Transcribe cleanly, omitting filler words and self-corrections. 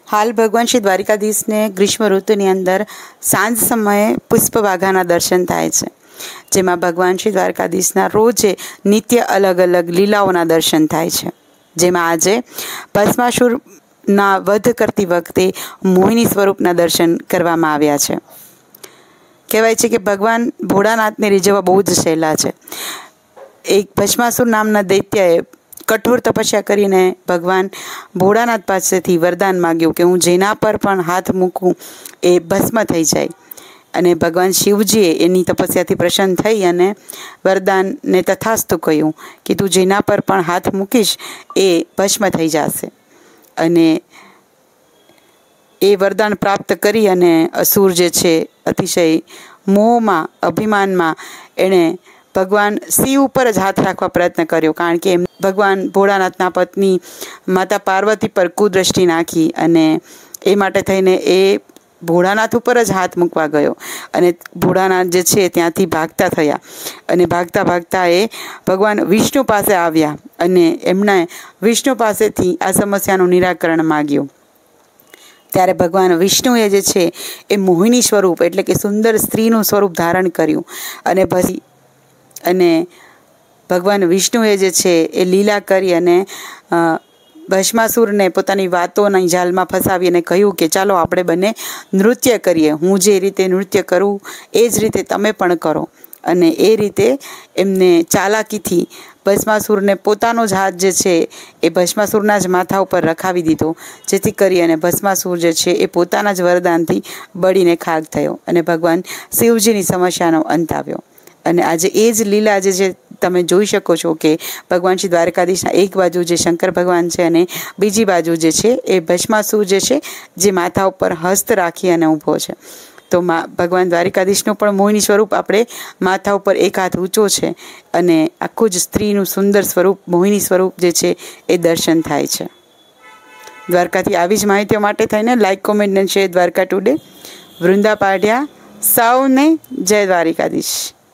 हाल भगवान श्री द्वारिकाधीश ने ग्रीष्म ऋतुनी अंदर सांज समये पुष्पवाघाना दर्शन थाय छे, जेमां भगवान श्री द्वारकाधीशना रोजे नित्य अलग अलग लीलाओना दर्शन थाय छे। जेमां आज भस्मासुरना वध करती वखते मोहिनी स्वरूपना दर्शन करवामां आव्या छे। कहेवाय छे के भगवान भोळानाथने રીઝવવા બહુ જ સહેલા છે। एक भस्मासुर नामना दैत्याए कठोर तपस्या करीने भगवान भोळानाथ पासेथी वरदान मांग्યું કે હું જેના પર પણ હાથ મૂકું એ ભસ્મ થઈ જાય। અને ભગવાન શિવજીએ એની તપસ્યાથી પ્રસન્ન થઈ અને વરદાનને તથાસ્તુ કહ્યું કે તું જેના પર પણ હાથ મૂકીશ એ ભસ્મ થઈ જશે। અને એ વરદાન પ્રાપ્ત કરી અને અસુર જે છે અતિશય મોહમાં અભિમાનમાં એણે भगवान शिव पर ज हाथ राखवा प्रयत्न कर्यो, कारण के भगवान भोळानाथना पत्नी माता पार्वती पर कुदृष्टि नाखी अने ए माटे थईने ए भोळानाथ पर ज हाथ मूकवा गयो अने भोळानाथ जे छे त्यांथी भागता थया अने भागता भागता ए भगवान विष्णु पासे आव्या अने एमणे विष्णु पासेथी आ समस्यानुं निराकरण माग्युं। त्यारे भगवान विष्णुए जे छे ए मोहिनी स्वरूप एटले के सुंदर स्त्रीनुं स्वरूप धारण कर्युं अने પછી અને ભગવાન વિષ્ણુએ જે છે એ લીલા કરી અને ભસ્માસુરને પોતાની વાતોની જાલમાં ફસાવી અને કહ્યું કે ચાલો આપણે બંને નૃત્ય કરીએ, હું જે રીતે નૃત્ય કરું એ જ રીતે તમે પણ કરો। અને એ રીતે એમને ચાલાકીથી ભસ્માસુરને પોતાનો જ હાથ જે છે એ ભસ્માસુરના જ માથા ઉપર રખાવી દીધો, જેથી કરી અને ભસ્માસુર જે છે એ પોતાના જ વરદાનથી બળીને ખાક થયો અને ભગવાન શિવજીની સમસ્યાનો અંત આવ્યો। અને આજે એ જ લીલા જે તમે જોઈ શકો છો કે ભગવાન શ્રી દ્વારકાધીશના એક બાજુ જે શંકર ભગવાન છે અને બીજી બાજુ જે છે એ ભસ્માસુર જે છે જે માથા ઉપર હસ્ત રાખી અને ઊભો છે। તો ભગવાન દ્વારિકાધીશનું પણ મોહિની સ્વરૂપ આપણે માથા ઉપર એક હાથ ઊંચો છે અને આખું જ સ્ત્રીનું સુંદર સ્વરૂપ મોહિની સ્વરૂપ જે છે એ દર્શન થાય છે। દ્વારકાથી આવી જ માહિતીઓ માટે થઈને લાઈક, કોમેન્ટ અને શેર દ્વારકા ટુડે। વૃંદા પાઢિયા, સૌને જય દ્વારિકાધીશ।